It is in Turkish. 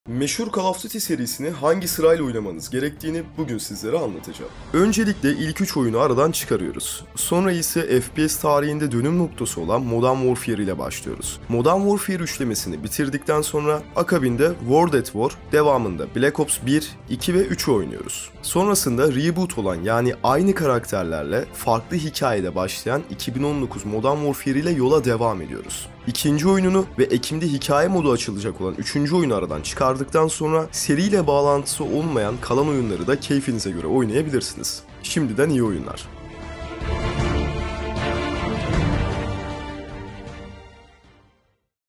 Meşhur Call of Duty serisini hangi sırayla oynamanız gerektiğini bugün sizlere anlatacağım. Öncelikle ilk 3 oyunu aradan çıkarıyoruz. Sonra ise FPS tarihinde dönüm noktası olan Modern Warfare ile başlıyoruz. Modern Warfare üçlemesini bitirdikten sonra akabinde World at War, devamında Black Ops 1, 2 ve 3'ü oynuyoruz. Sonrasında reboot olan yani aynı karakterlerle farklı hikayede başlayan 2019 Modern Warfare ile yola devam ediyoruz. İkinci oyununu ve Ekim'de hikaye modu açılacak olan 3. oyunu aradan çıkardıktan sonra seriyle bağlantısı olmayan kalan oyunları da keyfinize göre oynayabilirsiniz. Şimdiden iyi oyunlar.